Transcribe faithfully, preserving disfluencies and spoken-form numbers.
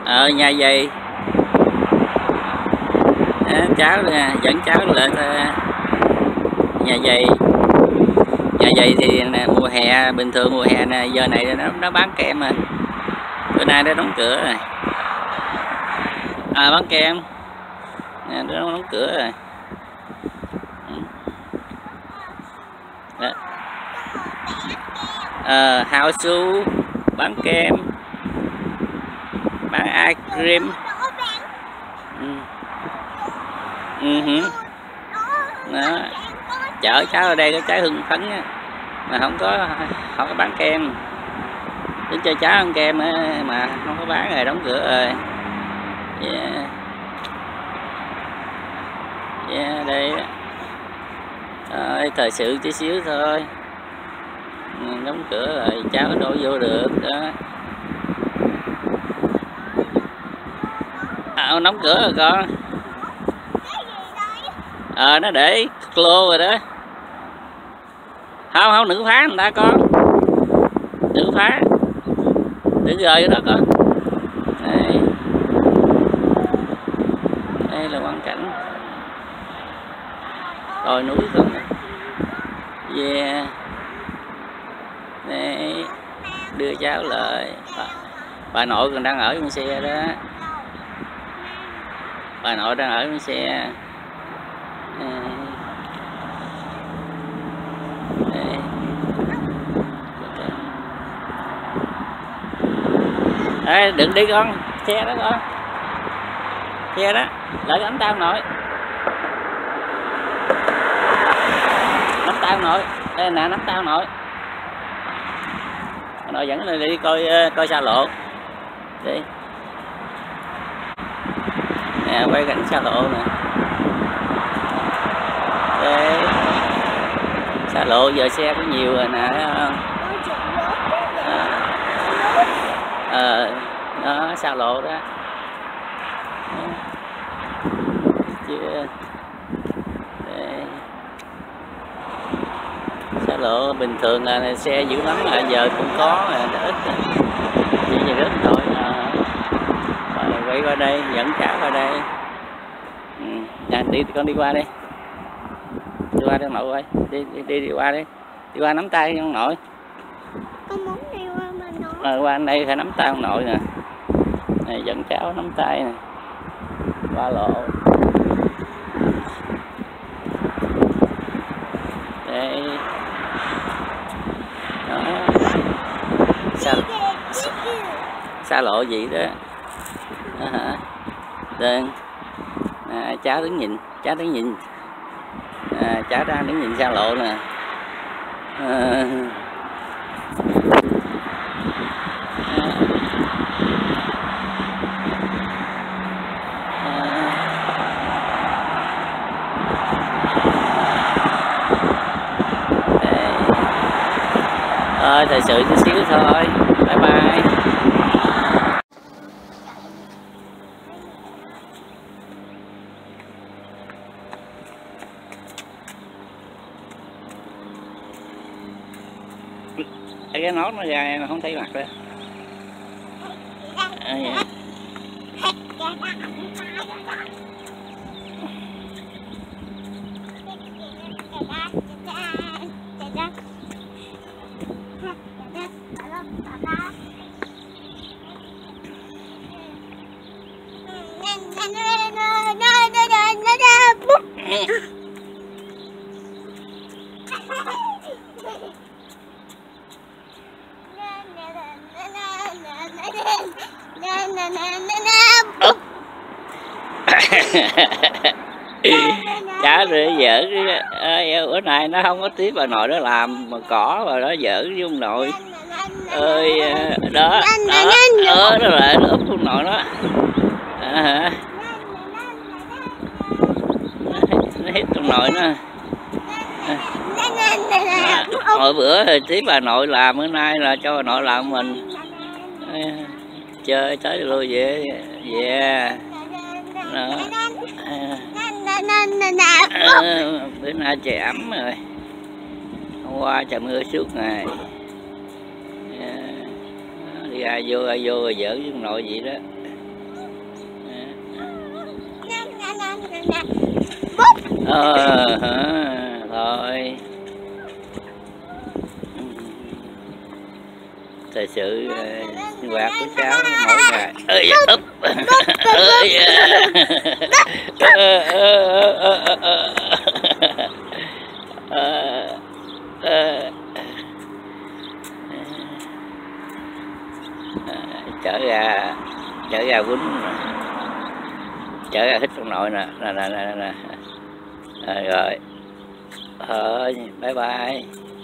Ờ nhà dày. Đó, cháu nè, dẫn cháu lên nhà dày. Nhà dày thì nè, mùa hè bình thường mùa hè nè giờ này nó nó bán kem rồi. Bữa nay nó đóng cửa rồi. À bán kem. Nè, nó đóng cửa rồi. Đó. À, Hào Su bán kem, bán ice cream. Ừ. Ừ. Đó. Chở cháu ở đây có trái hưng phấn á, mà không có không có bán kem, tính cho cháu ăn kem á, mà không có bán rồi, đóng cửa rồi. Yeah. Yeah, đây rồi, thời sự tí xíu thôi, đóng cửa rồi cháu đâu vô được đó. À, đóng cửa rồi con. Ờ à, nó để lô rồi đó. Không không đừng phá người ta con, đừng phá, đừng rời đó con. Đây, đây là quang cảnh đồi núi không. Yeah. Đây, đưa cháu lại. Bà, bà nội còn đang ở trong xe đó. Bà nội đang ở trong xe. Đây. Đây, đừng đi con, xe đó con, xe đó, lại nắm tao nội, nắm tao nội, đây nè nắm tao nội, nội dẫn lên đi coi coi xa lộ, đi, nè quay cảnh xa lộ nè, đây, xa lộ giờ xe có nhiều rồi nè, thấy không? Ờ, nó xa lộ đó. Chưa. Đây. Xa lộ bình thường là xe dữ lắm mà giờ cũng có mà ít, chỉ như rất thôi. À. Rồi quay qua đây, dẫn cháu qua đây. Ừ. À, đi con đi qua đây, đi qua đây nội ơi, đi đi đi, đi qua đi, đi qua nắm tay ông nội. Con muốn đi qua bên đó. Rồi qua anh đây phải nắm tay ông nội nè. Này dẫn cháu nắm tay nè. Qua lộ. Đây. Đó. Xa, xa lộ gì đó. Đó hả? Đây. À, cháu đứng nhìn, cháu đứng nhìn. À, cháu đang đứng nhìn xa lộ nè. À. Thôi thời sự chút xíu thôi, bye bye. Cái nốt nó ra mà không thấy mặt nữa. À, dạ. Chả rồi dở cái bữa nay nó không có tiếp bà nội nó làm mà cỏ rồi đó dở với ông nội ơi đó đó đó nó lại nó úp ông nội đó à, hả nó hít ông nội nó à, hồi bữa thì tiếp bà nội làm, bữa nay là cho bà nội làm mình à, chơi tới lui vậy về đó. À, à, bữa nay trời ấm rồi, hôm qua trời mưa suốt ngày à, đi ra vô ra vô rồi giỡn với nội vậy đó. nè. Bút. Ờ hả, thôi. Thời sự uh, sinh hoạt của cháu mỗi ngày. Ơi úp. Ơi. Trở ra trở ra quýnh, trở ra hít trong nội nè nè nè nè nè. Rồi rồi thôi bye bye.